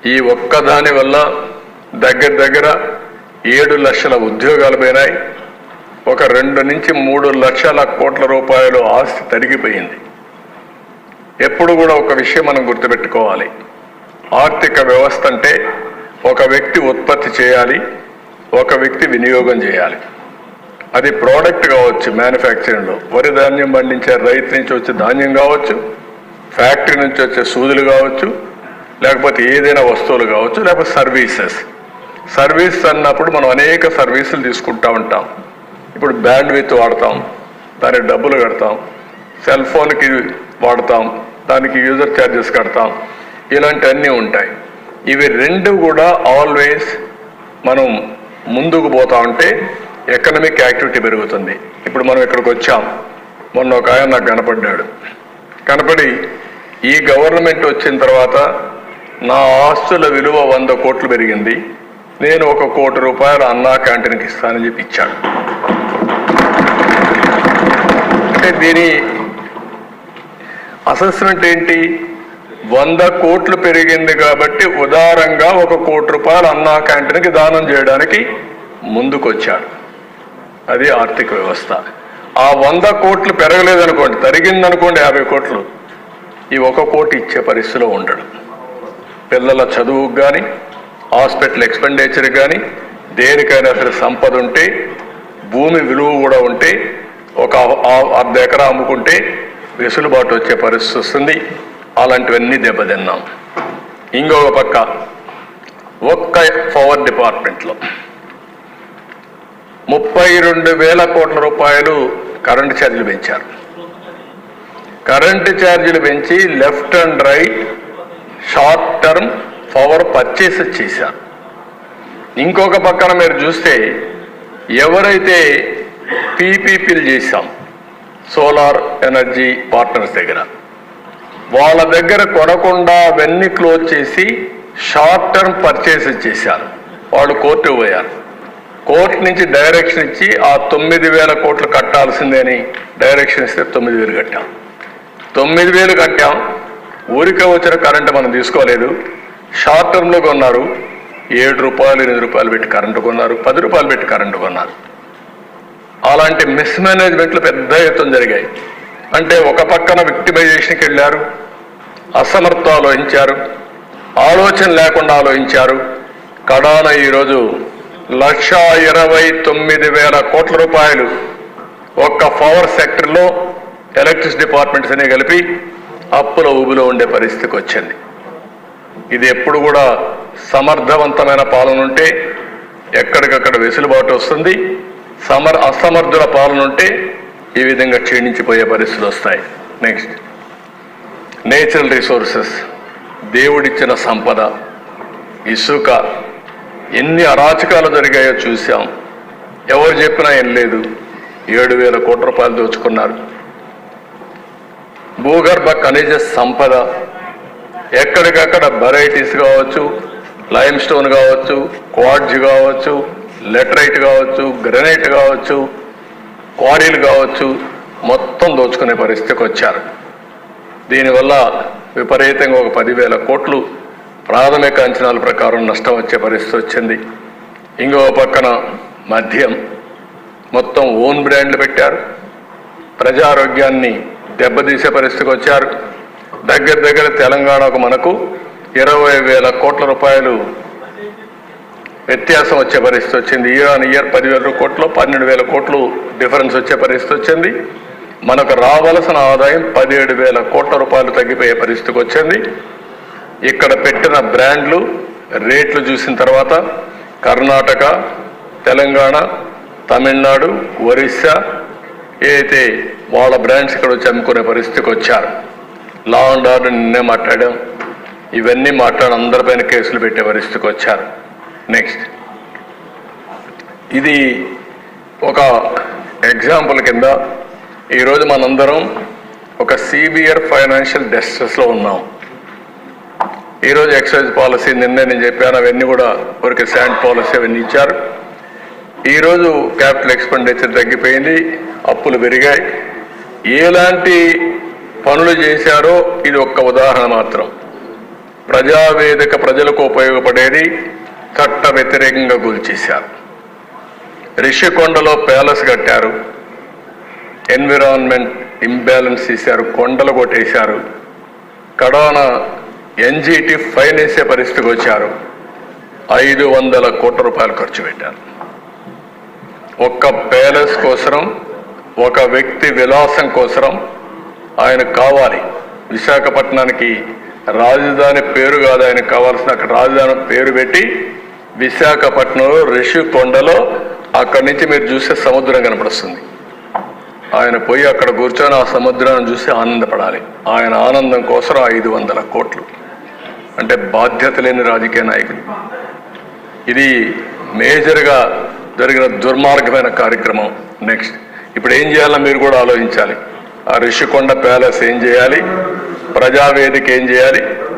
ఈ ఒక్కదాని వల్ల దగ్గర 7 లక్షల ఉద్యోగాలు పోయినాయి. ఒక 2 నుంచి 3 లక్షల కోట్ల రూపాయలు ఆస్తి తరిగిపోయింది. ఎప్పుడు కూడా ఒక విషయం మనం గుర్తుపెట్టుకోవాలి. ఆర్థిక వ్యవస్థ అంటే ఒక వ్యక్తి ఉత్పత్తి చేయాలి, ఒక వ్యక్తి వినియోగం చేయాలి. అది ప్రోడక్ట్ కావచ్చు, మ్యానుఫ్యాక్చరింగ్లో వరి ధాన్యం పండించే రైతు నుంచి వచ్చే ధాన్యం కావచ్చు, ఫ్యాక్టరీ నుంచి వచ్చే సూదులు కావచ్చు, లేకపోతే ఏదైనా వస్తువులు కావచ్చు, లేకపోతే సర్వీస్ అన్నప్పుడు మనం అనేక సర్వీసులు తీసుకుంటూ ఉంటాం. ఇప్పుడు బ్యాండ్విడ్త్ వాడతాం, దానికి డబ్బులు కడతాం, సెల్ ఫోన్కి వాడతాం, దానికి యూజర్ ఛార్జెస్ కడతాం, ఇలాంటివన్నీ ఉంటాయి. ఇవి 2 కూడా ఆల్వేస్ మనం ముందుకు పోతా ఉంటే ఎకనామిక్ యాక్టివిటీ పెరుగుతుంది. ఇప్పుడు మనం ఇక్కడికి వచ్చాం, మొన్న ఒక ఆయన నాకు కనపడి ఈ గవర్నమెంట్ వచ్చిన తర్వాత నా ఆస్తుల విలువ 100 కోట్లు పెరిగింది, నేను 1 కోటి రూపాయలు అన్నా క్యాంటీన్కి ఇస్తానని చెప్పి ఇచ్చాడు. అంటే దీని అసెస్మెంట్ ఏంటి? 100 కోట్లు పెరిగింది కాబట్టి ఉదారంగా 1 కోటి రూపాయలు అన్నా క్యాంటీన్కి దానం చేయడానికి ముందుకొచ్చాడు. అది ఆర్థిక వ్యవస్థ. ఆ 100 కోట్లు పెరగలేదనుకోండి, తరిగిందనుకోండి 50 కోట్లు, ఈ 1 కోటి ఇచ్చే పరిస్థితిలో ఉండడు. పిల్లల చదువుకు కానీ, హాస్పిటల్ ఎక్స్పెండిచర్కి కానీ, దేనికైనా సరే సంపద ఉంటే, భూమి విలువ కూడా ఉంటే, ఒక 1/2 ఎకరా అమ్ముకుంటే వెసులుబాటు వచ్చే పరిస్థితి వస్తుంది. అలాంటివన్నీ దెబ్బతిన్నాం. ఇంకొక పక్క ఒక్క పవర్ డిపార్ట్మెంట్లో 32,000 కోట్ల రూపాయలు కరెంటు ఛార్జీలు పెంచారు. కరెంటు ఛార్జీలు పెంచి left and right short term power purchases చేశారు. ఇంకొక పక్కన మీరు చూస్తే ఎవరైతే పీపీపీలు చేశాం సోలార్ ఎనర్జీ పార్ట్నర్స్ దగ్గర, వాళ్ళ దగ్గర కొనకుండా అవన్నీ క్లోజ్ చేసి షార్ట్ టర్మ్ పర్చేసెస్ చేశారు. వాళ్ళు కోర్టుకు పోయారు. కోర్టు నుంచి డైరెక్షన్ ఇచ్చి ఆ 9,000 కోట్లు కట్టాల్సిందే అని డైరెక్షన్ ఇస్తే 9,000 కట్టాం. 9,000 కట్టాం. ఊరికే వచ్చిన కరెంటు మనం తీసుకోలేదు. షార్ట్ టర్మ్లో కొన్నారు. 7 రూపాయలు 8 రూపాయలు పెట్టి కరెంటు కొన్నారు, 10 రూపాయలు పెట్టి కరెంటు కొన్నారు. అలాంటి మిస్మేనేజ్మెంట్లు పెద్ద ఎత్తున జరిగాయి. అంటే ఒక పక్కన విక్టిమైజేషన్కి వెళ్ళారు, అసమర్థ ఆలోచించారు, ఆలోచన లేకుండా ఆలోచించారు. కడాన ఈరోజు 1,29,000 కోట్ల రూపాయలు ఒక్క పవర్ సెక్టర్లో ఎలక్ట్రిసిటీ డిపార్ట్మెంట్స్ అనే కలిపి అప్పుల ఊబిలో ఉండే పరిస్థితికి వచ్చింది. ఇది ఎప్పుడు కూడా సమర్థవంతమైన పాలన ఉంటే ఎక్కడికక్కడ వెసులుబాటు వస్తుంది. అసమర్థుల పాలన ఉంటే ఈ విధంగా క్షీణించిపోయే పరిస్థితులు వస్తాయి. నెక్స్ట్, నేచురల్ రిసోర్సెస్, దేవుడిచ్చిన సంపద, ఇసుక, ఎన్ని అరాచకాలు జరిగాయో చూసాం. ఎవరు చెప్పినా ఏం లేదు. 7,000 కోట్ల రూపాయలు దోచుకున్నారు. భూగర్భ ఖనిజ సంపద ఎక్కడికక్కడ వెరైటీస్ కావచ్చు, లైమ్ స్టోన్ కావచ్చు, క్వార్ట్జ్ కావచ్చు, లెటరైట్ కావచ్చు, గ్రనైట్ కావచ్చు, క్వారీలు కావచ్చు, మొత్తం దోచుకునే పరిస్థితికి వచ్చారు. దీనివల్ల విపరీతంగా ఒక 10,000 కోట్లు ప్రాథమిక అంచనాల ప్రకారం నష్టం వచ్చే పరిస్థితి వచ్చింది. ఇంకో పక్కన మద్యం మొత్తం ఓన్ బ్రాండ్లు పెట్టారు. ప్రజారోగ్యాన్ని దెబ్బతీసే పరిస్థితికి వచ్చారు. దగ్గర తెలంగాణకు మనకు 20,000 కోట్ల రూపాయలు వ్యత్యాసం వచ్చే పరిస్థితి వచ్చింది. ఇయర్ 10,000 కోట్లు 12,000 కోట్లు డిఫరెన్స్ వచ్చే పరిస్థితి వచ్చింది. మనకు రావాల్సిన ఆదాయం 17,000 కోట్ల రూపాయలు తగ్గిపోయే పరిస్థితికి వచ్చింది. ఇక్కడ పెట్టిన బ్రాండ్లు రేట్లు చూసిన తర్వాత కర్ణాటక, తెలంగాణ, తమిళనాడు, ఒరిస్సా ఏదైతే వాళ్ళ బ్రాండ్స్ ఇక్కడ వచ్చి అమ్ముకునే పరిస్థితికి వచ్చారు. లా అండ్ ఆర్డర్ నిన్నే మాట్లాడాం. ఇవన్నీ మాట్లాడి అందరిపైన కేసులు పెట్టే పరిస్థితికి వచ్చారు. నెక్స్ట్, ఇది ఒక ఎగ్జాంపుల్ కింద ఈరోజు మనందరం ఒక సివియర్ ఫైనాన్షియల్ డిస్ట్రెస్లో ఉన్నాం. ఈరోజు ఎక్సైజ్ పాలసీ నిన్నే నేను చెప్పాను, అవన్నీ కూడా ఊరికి శాండ్ పాలసీ అవన్నీ ఇచ్చారు. ఈరోజు క్యాపిటల్ ఎక్స్పెండిచర్ తగ్గిపోయింది, అప్పులు పెరిగాయి. ఎలాంటి పనులు చేశారో ఇది ఒక్క ఉదాహరణ మాత్రం. ప్రజావేదిక ప్రజలకు ఉపయోగపడేది చట్ట వ్యతిరేకంగా కూల్చేశారు. రిషికొండలో ప్యాలెస్ కట్టారు, ఎన్విరాన్మెంట్ ఇంబ్యాలెన్స్ చేశారు, కొండలు కొట్టేశారు. కడాన ఎన్జీటీ ఫైన్ వేసే పరిస్థితికి వచ్చారు. 500 కోట్ల రూపాయలు ఖర్చు పెట్టారు. ఒక్క ప్యాలెస్ కోసరం, ఒక వ్యక్తి విలాసం కోసరం ఆయన కావాలి. విశాఖపట్నానికి రాజధాని పేరు కాదు ఆయనకు కావాల్సిన, అక్కడ రాజధాని పేరు పెట్టి విశాఖపట్నంలో రిషికొండలో అక్కడి నుంచి మీరు చూసే సముద్రం కనపడుస్తుంది. ఆయన పోయి అక్కడ కూర్చొని ఆ సముద్రాన్ని చూసి ఆనందపడాలి. ఆయన ఆనందం కోసం 500 కోట్లు అంటే బాధ్యత లేని రాజకీయ నాయకుడు. ఇది మేజర్గా జరిగిన దుర్మార్గమైన కార్యక్రమం. నెక్స్ట్ ఇప్పుడు ఏం చేయాలో మీరు కూడా ఆలోచించాలి. ఆ రిషికొండ ప్యాలెస్ ఏం చేయాలి, ప్రజావేదిక ఏం చేయాలి.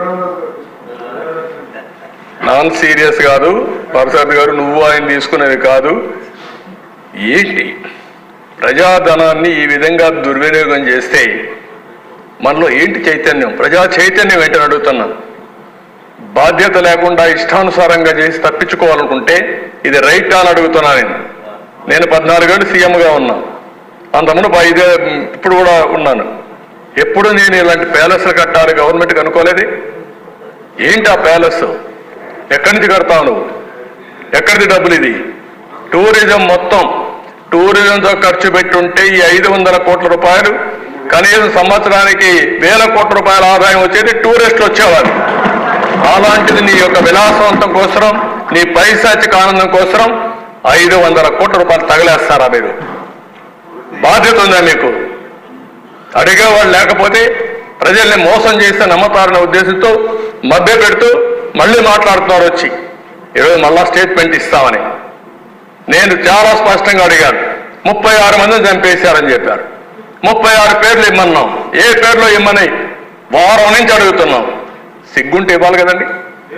నాన్ సీరియస్ కాదు ప్రసాద్ గారు, నువ్వు ఆయన తీసుకునేది కాదు. ఏంటి ప్రజాధనాన్ని ఈ విధంగా దుర్వినియోగం చేస్తే మనలో ఏంటి చైతన్యం, ప్రజా చైతన్యం ఏంటని అడుగుతున్నా. బాధ్యత లేకుండా ఇష్టానుసారంగా చేసి తప్పించుకోవాలనుకుంటే ఇది రైట్ అని అడుగుతున్నా. నేను 14 ఏళ్ళు సీఎంగా ఉన్నా, అంతకుముందు 5 ఇప్పుడు కూడా ఉన్నాను. ఎప్పుడు నేను ఇలాంటి ప్యాలెస్లు కట్టాలి గవర్నమెంట్కి అనుకోలేదు. ఏంటి ఆ ప్యాలెస్, ఎక్కడి నుంచి కడతావు నువ్వు, ఎక్కడిది డబ్బులు? ఇది టూరిజం, మొత్తం టూరిజంతో ఖర్చు పెట్టుంటే ఈ 500 కోట్ల రూపాయలు కనీసం సంవత్సరానికి 1000 కోట్ల రూపాయల ఆదాయం వచ్చేది, టూరిస్టులు వచ్చేవారు. అలాంటిది నీ యొక్క విలాసవంతం కోసరం, నీ పైశాచిక ఆనందం కోసరం 500 కోట్ల రూపాయలు తగలేస్తారా మీరు? బాధ్యత ఉందా మీకు? అడిగేవాళ్ళు లేకపోతే ప్రజల్ని మోసం చేస్తే నమ్మతారనే ఉద్దేశంతో మభ్య పెడుతూ మళ్ళీ మాట్లాడుతున్నారు వచ్చి. ఈరోజు మళ్ళా స్టేట్మెంట్ ఇస్తామని నేను చాలా స్పష్టంగా అడిగాను. 36 మందిని చంపేశారని చెప్పారు. 36 పేర్లు ఇమ్మన్నాం. ఏ పేర్లో ఇమ్మని వారం నుంచి అడుగుతున్నాం. సిగ్గుంటే ఇవ్వాలి కదండి.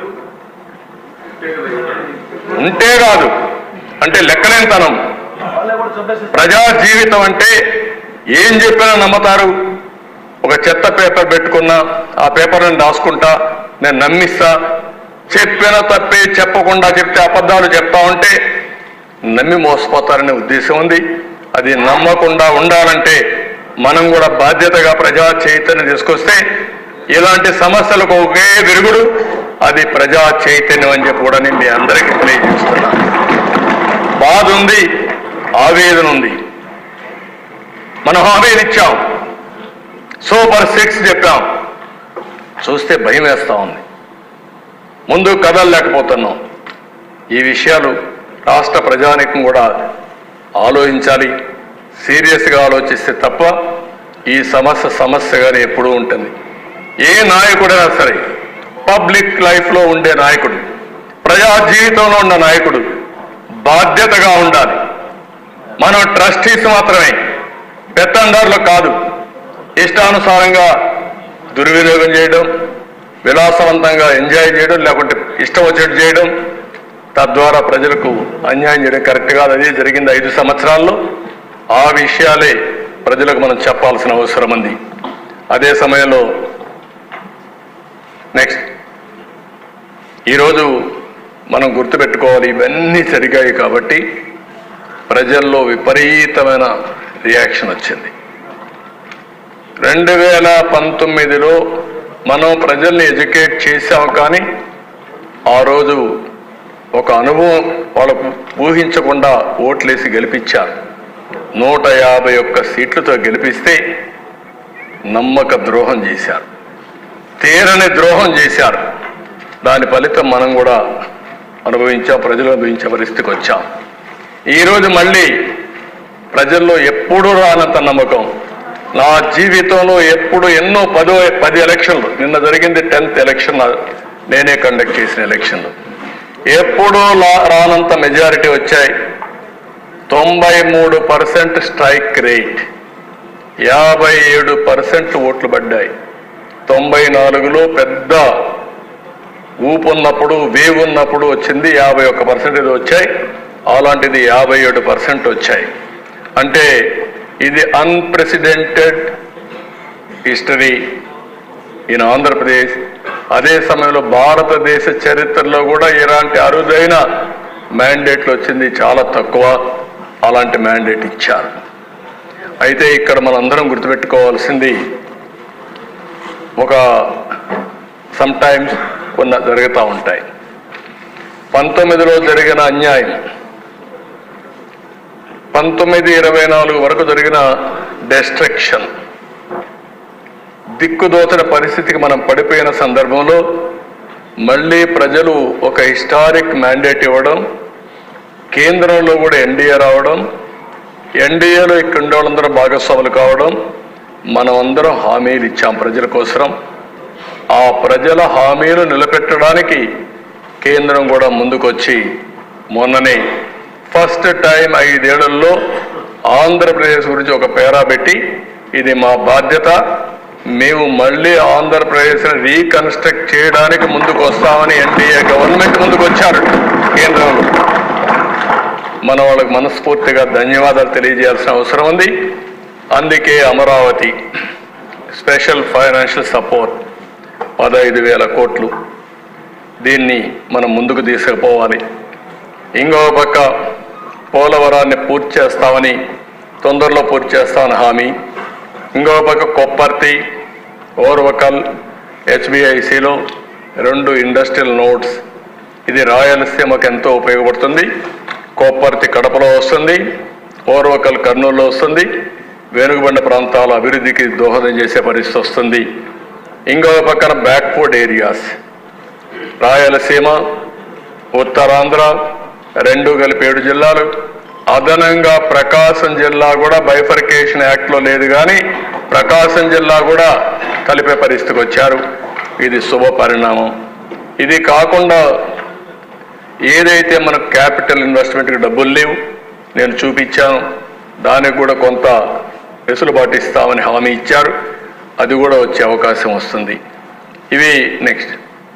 ఉంటే కాదు అంటే లెక్కలేనితనం. ప్రజా జీవితం అంటే ఏం చెప్పినా నమ్మతారు. ఒక చెత్త పేపర్ పెట్టుకున్నా ఆ పేపర్ని రాసుకుంటా, నేను నమ్మిస్తా. చెప్పిన తప్పే చెప్పకుండా చెప్తే అబద్ధాలు చెప్తా ఉంటే నమ్మి మోసపోతారనే ఉద్దేశం ఉంది. అది నమ్మకుండా ఉండాలంటే మనం కూడా బాధ్యతగా ప్రజా చైతన్యం తీసుకొస్తే ఇలాంటి సమస్యలకు ఒకే విరుగుడు, అది ప్రజా చైతన్యం అని చెప్పి కూడా నేను మీ అందరికీ తెలియజేస్తున్నా. బాధ ఉంది, ఆవేదన ఉంది. మనం హామీలు ఇచ్చాం, సూపర్ 6 చెప్పాం. చూస్తే భయం వేస్తూ ఉంది. ముందు కదలలేకపోతున్నాం. ఈ విషయాలు రాష్ట్ర ప్రజానీకం కూడా ఆలోచించాలి. సీరియస్గా ఆలోచిస్తే తప్ప ఈ సమస్యగానే ఎప్పుడూ ఉంటుంది. ఏ నాయకుడైనా సరే, పబ్లిక్ లైఫ్లో ఉండే నాయకుడు, ప్రజా జీవితంలో ఉన్న నాయకుడు బాధ్యతగా ఉండాలి. మనం ట్రస్టీస్ మాత్రమే, పెత్తందారులు కాదు. ఇష్టానుసారంగా దుర్వినియోగం చేయడం, విలాసవంతంగా ఎంజాయ్ చేయడం, లేకుంటే ఇష్టం వచ్చేట్టు చేయడం, తద్వారా ప్రజలకు అన్యాయం చేయడం కరెక్ట్ కాదు. అదే జరిగింది 5 సంవత్సరాల్లో. ఆ విషయాలే ప్రజలకు మనం చెప్పాల్సిన అవసరం ఉంది. అదే సమయంలో నెక్స్ట్ ఈరోజు మనం గుర్తుపెట్టుకోవాలి, ఇవన్నీ జరిగాయి కాబట్టి ప్రజల్లో విపరీతమైన రియాక్షన్ వచ్చింది. 2019లో మనం ప్రజల్ని ఎడ్యుకేట్ చేశాం, కానీ ఆ రోజు ఒక అనుభవం వాళ్ళకు ఊహించకుండా ఓట్లేసి గెలిపించారు. 151 సీట్లతో గెలిపిస్తే నమ్మక ద్రోహం చేశారు, తీరని ద్రోహం చేశారు. దాని ఫలితం మనం కూడా అనుభవించాం, ప్రజలు అనుభవించే పరిస్థితికి వచ్చాం. ఈరోజు మళ్ళీ ప్రజల్లో ఎప్పుడూ రానంత నమ్మకం. నా జీవితంలో ఎప్పుడు ఎన్నో 10 ఎలక్షన్లు, నిన్న జరిగింది 10th ఎలక్షన్, నేనే కండక్ట్ చేసిన ఎలక్షన్లు, ఎప్పుడూ రానంత మెజారిటీ వచ్చాయి. 93% స్ట్రైక్ రేట్, 57% ఓట్లు పడ్డాయి. 94లో పెద్ద ఊపు ఉన్నప్పుడు, వేవ్ ఉన్నప్పుడు వచ్చింది 51% ఏదో వచ్చాయి. అలాంటిది 57% వచ్చాయి. అంటే ఇది అన్ప్రెసిడెంటెడ్ హిస్టరీ ఇన్ ఆంధ్రప్రదేశ్ అదే సమయంలో భారతదేశ చరిత్రలో కూడా ఇలాంటి అరుదైన మ్యాండేట్లు వచ్చింది చాలా తక్కువ. అలాంటి మ్యాండేట్ ఇచ్చారు. అయితే ఇక్కడ మనందరం గుర్తుపెట్టుకోవాల్సింది, ఒక సమ్టైమ్స్ కొన్ని జరుగుతూ ఉంటాయి. 19లో జరిగిన అన్యాయం, 1924 వరకు జరిగిన డెస్ట్రక్షన్, దిక్కుదోచన పరిస్థితికి మనం పడిపోయిన సందర్భంలో మళ్ళీ ప్రజలు ఒక హిస్టారిక్ మ్యాండేట్ ఇవ్వడం, కేంద్రంలో కూడా ఎన్డీఏ రావడం, ఎన్డీఏలో ఇక్కడ ఉండే వాళ్ళందరూ భాగస్వాములు కావడం, మనం అందరం హామీలు ఇచ్చాం ప్రజల కోసం. ఆ ప్రజల హామీలు నిలబెట్టడానికి కేంద్రం కూడా ముందుకొచ్చి మొన్ననే ఫస్ట్ టైం 5 ఏళ్లలో ఆంధ్రప్రదేశ్ గురించి ఒక పేరా పెట్టి, ఇది మా బాధ్యత, మేము మళ్ళీ ఆంధ్రప్రదేశ్ని రీకన్స్ట్రక్ట్ చేయడానికి ముందుకు వస్తామని ఎన్డీఏ గవర్నమెంట్ ముందుకు వచ్చారు కేంద్రంలో. మన వాళ్ళకి మనస్ఫూర్తిగా ధన్యవాదాలు తెలియజేయాల్సిన అవసరం ఉంది. అందుకే అమరావతి స్పెషల్ ఫైనాన్షియల్ సపోర్ట్ 15,000 కోట్లు, దీన్ని మనం ముందుకు తీసుకుపోవాలి. ఇంకో పక్క పోలవరాన్ని పూర్తి చేస్తామని, తొందరలో పూర్తి చేస్తామని హామీ. ఇంకో పక్క కొప్పర్తి, ఓర్వకల్, హెచ్బిఐసిలో 2 ఇండస్ట్రియల్ నోడ్స్. ఇది రాయలసీమకు ఎంతో ఉపయోగపడుతుంది. కొప్పర్తి కడపలో వస్తుంది, ఓర్వకల్ కర్నూలులో వస్తుంది. వెనుకబడిన ప్రాంతాల అభివృద్ధికి దోహదం చేసే పరిస్థితి వస్తుంది. ఇంకో పక్కన బ్యాక్వర్డ్ ఏరియాస్, రాయలసీమ, ఉత్తరాంధ్ర 2 కలిపి 7 జిల్లాలు, అదనంగా ప్రకాశం జిల్లా కూడా బైఫర్కేషన్ యాక్ట్లో లేదు, కానీ ప్రకాశం జిల్లా కూడా కలిపే పరిస్థితికి వచ్చారు. ఇది శుభ పరిణామం. ఇది కాకుండా ఏదైతే మనకు క్యాపిటల్ ఇన్వెస్ట్మెంట్కి డబ్బులు లేవు, నేను చూపించాను, దానికి కూడా కొంత వెసులుబాటు ఇస్తామని హామీ ఇచ్చారు. అది కూడా వచ్చే అవకాశం వస్తుంది. ఇవి నెక్స్ట్,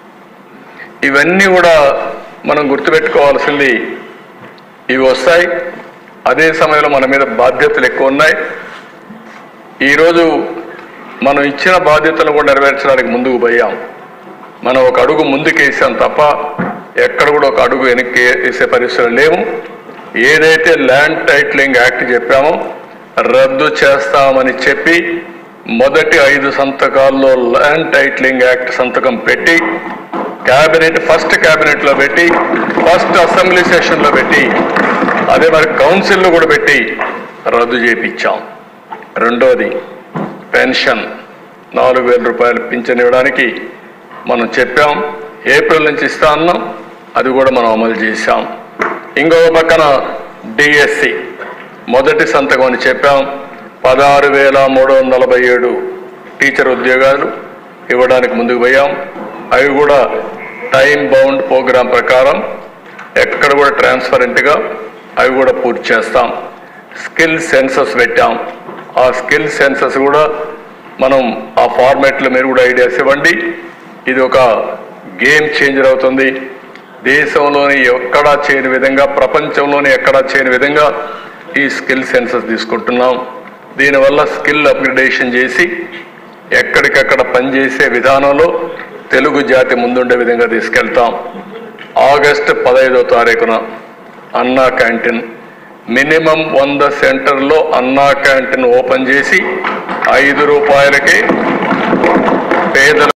ఇవన్నీ కూడా మనం గుర్తుపెట్టుకోవాల్సింది. ఇవి వస్తాయి. అదే సమయంలో మన మీద బాధ్యతలు ఎక్కువ ఉన్నాయి. ఈరోజు మనం ఇచ్చిన బాధ్యతలను కూడా నెరవేర్చడానికి ముందుకు పోయాం. మనం ఒక అడుగు ముందుకేసాం తప్ప ఎక్కడ కూడా ఒక అడుగు వెనక్కి వేసే పరిస్థితులు లేవు. ఏదైతే ల్యాండ్ టైటిలింగ్ యాక్ట్ చెప్పామో రద్దు చేస్తామని చెప్పి మొదటి 5 సంతకాల్లో ల్యాండ్ టైటిలింగ్ యాక్ట్ సంతకం పెట్టి, క్యాబినెట్ ఫస్ట్ క్యాబినెట్లో పెట్టి, ఫస్ట్ అసెంబ్లీ సెషన్లో పెట్టి, అదే మరి కౌన్సిల్లో కూడా పెట్టి రద్దు చేయించాం. రెండోది పెన్షన్ 4,000 రూపాయలు పింఛన్ ఇవ్వడానికి మనం చెప్పాం. ఏప్రిల్ నుంచి ఇస్తా అన్నాం, అది కూడా మనం అమలు చేశాం. ఇంకో పక్కన డిఎస్సి మొదటి సంతకం అని చెప్పాం. 16,347 టీచర్ ఉద్యోగాలు ఇవ్వడానికి ముందుకు పోయాం. అవి కూడా టైం బౌండ్ ప్రోగ్రాం ప్రకారం ఎక్కడ కూడా ట్రాన్స్పరెంట్గా అవి కూడా పూర్తి చేస్తాం. స్కిల్ సెన్సస్ పెట్టాం. ఆ స్కిల్ సెన్సస్ కూడా మనం ఆ ఫార్మాట్లో మీరు కూడా ఐడియాస్ ఇవ్వండి. ఇది ఒక గేమ్ చేంజర్ అవుతుంది. దేశంలోని ఎక్కడా చేయని విధంగా, ప్రపంచంలోని ఎక్కడా చేయని విధంగా ఈ స్కిల్ సెన్సస్ తీసుకుంటున్నాం. దీనివల్ల స్కిల్ అప్గ్రేడేషన్ చేసి ఎక్కడికక్కడ పనిచేసే విధానంలో తెలుగు జాతి ముందుండే విధంగా తీసుకెళ్తాం. ఆగస్టు 15వ తారీఖున అన్నా క్యాంటీన్, మినిమం 100 సెంటర్లో అన్నా క్యాంటీన్ ఓపెన్ చేసి 5 రూపాయలకి పేదలు